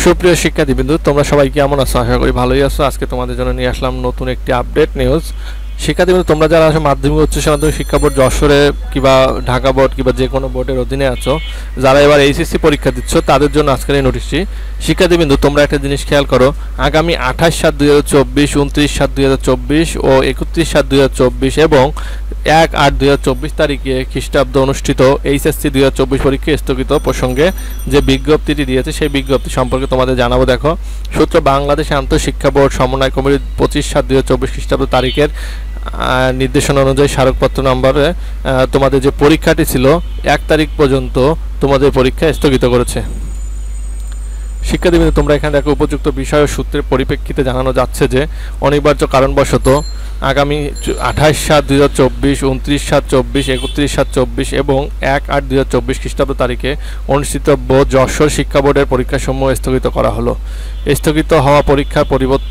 সুপ্রিয় শিক্ষার্থীবৃন্দ, তোমরা সবাই কেমন আছো? আশা করি ভালোই আছো। আজকে তোমাদের জন্য নিয়ে আসলাম নতুন একটি আপডেট নিউজ। শিক্ষার্থীবৃন্দ, তোমরা যারা আসো মাধ্যমিক উচ্চ মাধ্যমিক শিক্ষা বোর্ড যশোরে কিংবা ঢাকা বোর্ড কিংবা যে কোনো বোর্ডের অধীনে আছো, যারা এবার এইচএসসি পরীক্ষা দিচ্ছ, তাদের জন্য আজকের এই নোটিশটি। শিক্ষার্থীবৃন্দ, তোমরা একটা জিনিস খেয়াল করো, আগামী 28/7/2024, 29/7/2024 ও 31/7/2024 এবং 1/8/2024 তারিখে খ্রিস্টাব্দ অনুষ্ঠিত এইচএসসি 2024 পরীক্ষা স্থগিত প্রসঙ্গে যে বিজ্ঞপ্তিটি দিয়েছে, সেই বিজ্ঞপ্তি সম্পর্কে তোমাদের জানাবো। দেখো, সূত্র বাংলাদেশ আন্তঃশিক্ষা বোর্ড সমন্বয় কমিটি 25/7/2024 খ্রিস্টাব্দ তারিখের নির্দেশনা অনুযায়ী স্মারকপত্র নম্বরে তোমাদের যে পরীক্ষাটি ছিল 1 তারিখ পর্যন্ত তোমাদের পরীক্ষা স্থগিত করেছে। শিক্ষার্থীবৃন্দ, তোমরা এখানে দেখো, উপযুক্ত বিষয় ও সূত্রের পরিপ্রেক্ষিতে জানানো যাচ্ছে যে অনিবার্য কারণবশত আগামী 28/7/2024, 29/7/24, 31/7/24 এবং 1/8/2024 খ্রিস্টাব্দ তারিখে অনুষ্ঠিতব্য যশোর শিক্ষা বোর্ডের পরীক্ষাসমূহ স্থগিত করা হলো। স্থগিত হওয়া পরীক্ষার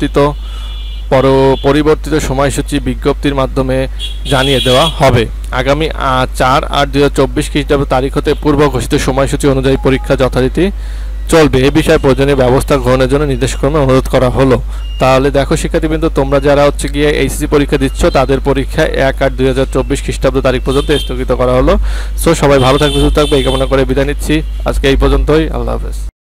পরিবর্তিত সময়সূচি বিজ্ঞপ্তির মাধ্যমে জানিয়ে দেওয়া হবে। আগামী 4/8/2024 খ্রিস্টাব্দ তারিখ হতে পূর্ব ঘোষিত সময়সূচি অনুযায়ী পরীক্ষা যথারীতি চলবে। এ বিষয়ে প্রয়োজনীয় ব্যবস্থা গ্রহণের জন্য নির্দেশক্রমে অনুরোধ করা হলো। তাহলে দেখো শিক্ষার্থীবৃন্দ, তোমরা যারা গিয়ে এইচএসসি পরীক্ষা দিচ্ছ, তাদের পরীক্ষা 1/8/2024 খ্রিস্টাব্দ তারিখ পর্যন্ত স্থগিত করা হলো। সো সবাই ভালো থাকবে, সুস্থ থাকবে, এই কামনা করে বিদায় নিচ্ছি। আজকে এই পর্যন্তই। আল্লাহ হাফেজ।